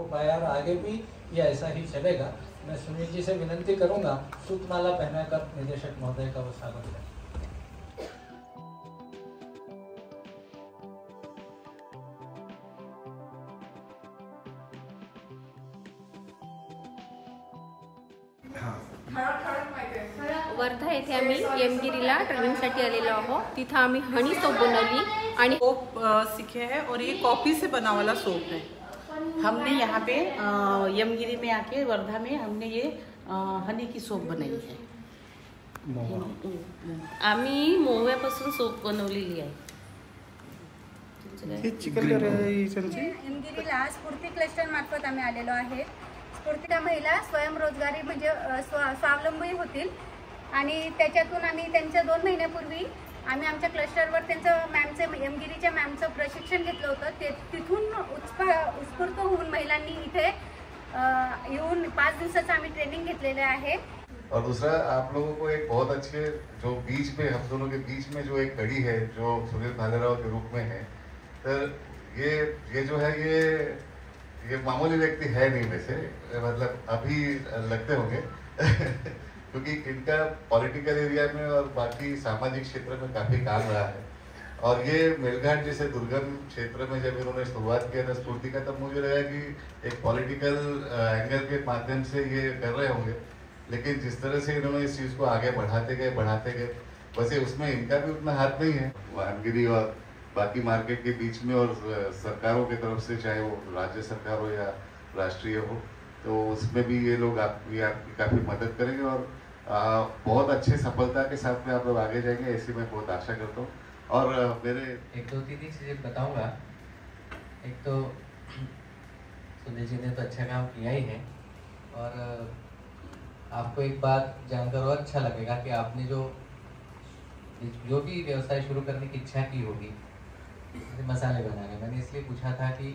हो पाया और आगे भी ये ऐसा ही चलेगा। मैं सुनील जी से विनंती करूंगा सूतमाला पहनाकर निदेशक महोदय का वो स्वागत करें। वर्धा येथे आम्ही यमगिरीला ट्रेनिंगसाठी आलेलो आहोत। तिथं आम्ही हनी सोप बनवली आणि सोप सीखे हैं और ये कॉफी से बना वाला सोप है। हमने यहाँ पे यमगिरी में आके वर्धा में हमने ये हनी की सोप बनाई है। आम्ही मोव्यापासून सोप बनवलेली आहे। यमगिरीला स्फूर्ती क्लस्टर मार्फत आम्ही आलेलो आहे। स्फूर्ती महिला स्वयंरोजगारी म्हणजे स्वावलंबी होतील आणि त्याच्यातून आम्ही त्यांच्या 2 महिन्यापूर्वी आम्ही आमच्या क्लस्टरवर त्यांचं मॅमचं यमगिरीच्या मॅमचं प्रशिक्षण घेतलं होतं। ते तिथून उत्स्फूर्त होऊन महिलांनी इथे येऊन 5 दिवसाचं आम्ही ट्रेनिंग घेतलेले आहे। और दूसरा आप लोगों को एक बहुत अच्छे जो बीच में हम दोनों के बीच में जो एक कड़ी है जो सुनील भालेराव के रूप में है, तो ये जो है ये मामूली व्यक्ति है नहीं वैसे, मतलब अभी लगते होंगे क्योंकि इनका पॉलिटिकल एरिया में और बाकी सामाजिक क्षेत्र में काफ़ी काम रहा है। और ये मेलघाट जैसे दुर्गम क्षेत्र में जब इन्होंने शुरुआत किया था स्फूर्ति का, तब मुझे लगा कि एक पॉलिटिकल एंगल के माध्यम से ये कर रहे होंगे, लेकिन जिस तरह से इन्होंने इस चीज़ को आगे बढ़ाते गए वैसे उसमें इनका भी उतना हाथ नहीं है। वानगिरी और बाकी मार्केट के बीच में और सरकारों की तरफ से, चाहे वो राज्य सरकार हो या राष्ट्रीय हो, तो उसमें भी ये लोग आपकी काफ़ी मदद करेंगे और बहुत अच्छे सफलता के साथ में आप लोग आगे जाएंगे, ऐसी मैं बहुत आशा करता हूँ। और मेरे 1-2-3 चीज़ें बताऊँगा। एक तो सुनील जी ने तो अच्छा काम किया ही है, और आपको एक बात जानकर और अच्छा लगेगा कि आपने जो भी व्यवसाय शुरू करने की इच्छा की होगी, जैसे मसाले बनाने, मैंने इसलिए पूछा था कि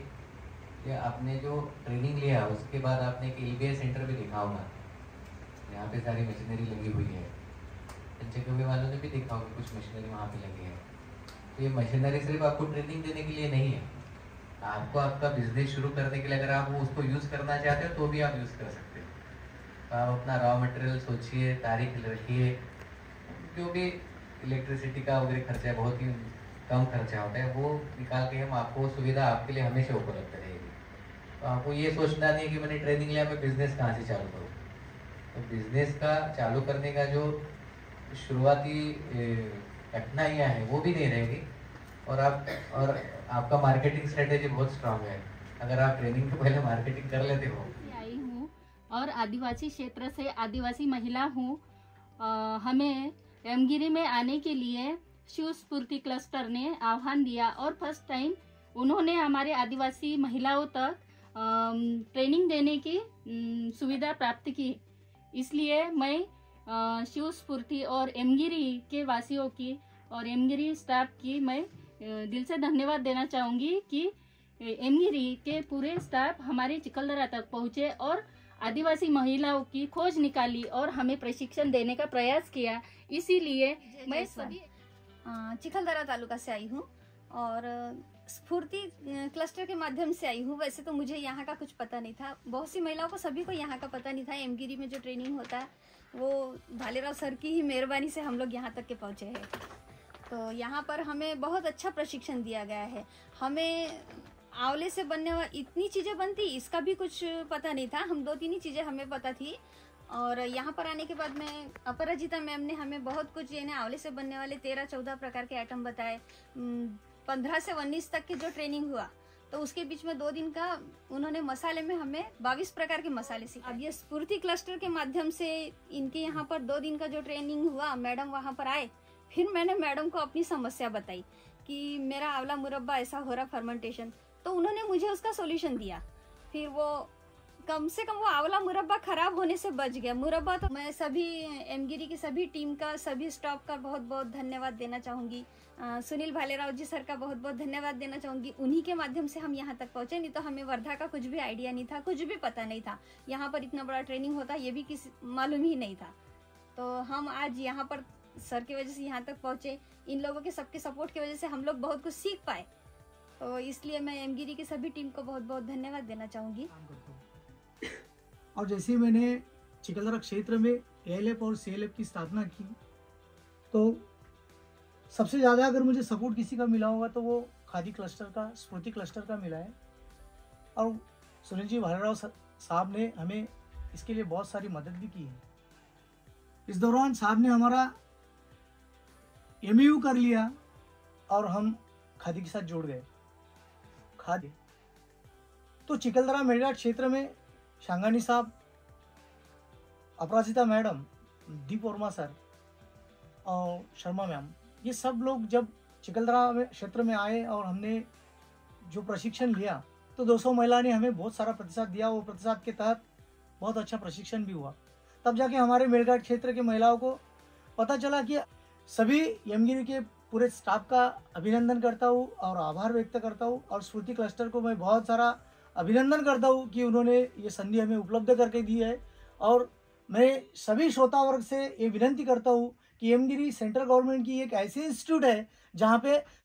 आपने जो ट्रेनिंग लिया उसके बाद आपने एक LBI सेंटर भी देखा होगा, यहाँ पे सारी मशीनरी लगी हुई है। पंचकव्य वालों ने भी देखा होगा कुछ मशीनरी वहाँ पे लगी है। तो ये मशीनरी सिर्फ आपको ट्रेनिंग देने के लिए नहीं है, आपको आपका बिजनेस शुरू करने के लिए अगर आप उसको यूज़ करना चाहते हो तो भी आप यूज़ कर सकते हो। तो आप अपना रॉ मटेरियल सोचिए, तारीख रखिए, जो भी इलेक्ट्रिसिटी का वगैरह खर्चा है, बहुत ही कम खर्चा होता है, वो निकाल के हम आपको सुविधा आपके लिए हमेशा उपलब्ध रहेगी। तो आपको ये सोचना नहीं कि मैंने ट्रेनिंग लिया, मैं बिज़नेस कहाँ से चालू करूँ। तो बिज़नेस का चालू करने का जो शुरुआती कठिनाइयाँ हैं वो भी नहीं रहेगी, और आपका मार्केटिंग स्ट्रेटेजी बहुत स्ट्रांग है। अगर आप ट्रेनिंग के पहले मार्केटिंग कर लेते हो। आई हूँ और आदिवासी क्षेत्र से आदिवासी महिला हूँ। हमें यमगिरी में आने के लिए शिव स्फूर्ति क्लस्टर ने आह्वान दिया और फर्स्ट टाइम उन्होंने हमारे आदिवासी महिलाओं तक ट्रेनिंग देने की सुविधा प्राप्त की। इसलिए मैं शिव स्फूर्ति और यमगिरी के वासियों की और यमगिरी स्टाफ की मैं दिल से धन्यवाद देना चाहूँगी कि यमगिरी के पूरे स्टाफ हमारे चिखलदरा तक पहुँचे और आदिवासी महिलाओं की खोज निकाली और हमें प्रशिक्षण देने का प्रयास किया। इसीलिए मैं सभी चिखलदरा तालुका से आई हूँ और स्फूर्ति क्लस्टर के माध्यम से आई हूँ। वैसे तो मुझे यहाँ का कुछ पता नहीं था, बहुत सी महिलाओं को सभी को यहाँ का पता नहीं था। यमगिरी में जो ट्रेनिंग होता है वो भालेराव सर की ही मेहरबानी से हम लोग यहाँ तक के पहुँचे हैं। तो यहाँ पर हमें बहुत अच्छा प्रशिक्षण दिया गया है। हमें आंवले से बनने वाली इतनी चीज़ें बनती इसका भी कुछ पता नहीं था। हम 2-3 ही चीज़ें हमें पता थी, और यहाँ पर आने के बाद में अपराजिता मैम ने हमें बहुत कुछ यानी आंवले से बनने वाले 13-14 प्रकार के आइटम बताए। 15 से 19 तक की जो ट्रेनिंग हुआ तो उसके बीच में 2 दिन का उन्होंने मसाले में हमें 22 प्रकार के मसाले सिखाए। अब ये स्फूर्ति क्लस्टर के माध्यम से इनके यहाँ पर 2 दिन का जो ट्रेनिंग हुआ, मैडम वहाँ पर आए, फिर मैंने मैडम को अपनी समस्या बताई कि मेरा आंवला मुरब्बा ऐसा हो रहा फर्मेंटेशन, तो उन्होंने मुझे उसका सॉल्यूशन दिया। फिर वो कम से कम वो आंवला मुरब्बा खराब होने से बच गया। मुरब्बा तो मैं सभी यमगिरी की सभी टीम का, सभी स्टाफ का बहुत बहुत धन्यवाद देना चाहूँगी। सुनील भालेराव जी सर का बहुत बहुत धन्यवाद देना चाहूँगी। उन्हीं के माध्यम से हम यहाँ तक पहुँचे, नहीं तो हमें वर्धा का कुछ भी आइडिया नहीं था, कुछ भी पता नहीं था। यहाँ पर इतना बड़ा ट्रेनिंग होता ये भी किसी मालूम ही नहीं था। तो हम आज यहाँ पर सर की वजह से यहाँ तक पहुँचे। इन लोगों के सबके सपोर्ट की वजह से हम लोग बहुत कुछ सीख पाए। तो इसलिए मैं एमगिरी की सभी टीम को बहुत बहुत धन्यवाद देना चाहूँगी। और जैसे ही मैंने चिखलदरा क्षेत्र में ALF और CLF की स्थापना की, तो सबसे ज़्यादा अगर मुझे सपोर्ट किसी का मिला होगा तो वो खादी क्लस्टर का, स्फूर्ति क्लस्टर का मिला है। और सुनील जी भालेराव साहब ने हमें इसके लिए बहुत सारी मदद भी की है। इस दौरान साहब ने हमारा MOU कर लिया और हम खादी के साथ जुड़ गए। खादी तो चिखलदरा मेरठ क्षेत्र में शांगानी साहब, अपराजिता मैडम, दीप वर्मा सर और शर्मा मैम, ये सब लोग जब चिखलदरा क्षेत्र में आए और हमने जो प्रशिक्षण लिया तो 200 महिला ने हमें बहुत सारा प्रतिसाद दिया। वो प्रतिसाद के तहत बहुत अच्छा प्रशिक्षण भी हुआ। तब जाके हमारे मेरठ क्षेत्र के महिलाओं को पता चला कि सभी यमगिरी के पूरे स्टाफ का अभिनंदन करता हूँ और आभार व्यक्त करता हूँ। और स्फूर्ति क्लस्टर को मैं बहुत सारा अभिनंदन करता हूँ कि उन्होंने ये संधि हमें उपलब्ध करके दी है। और मैं सभी श्रोता वर्ग से ये विनंती करता हूँ कि यमगिरी सेंट्रल गवर्नमेंट की एक ऐसी इंस्टीट्यूट है जहाँ पे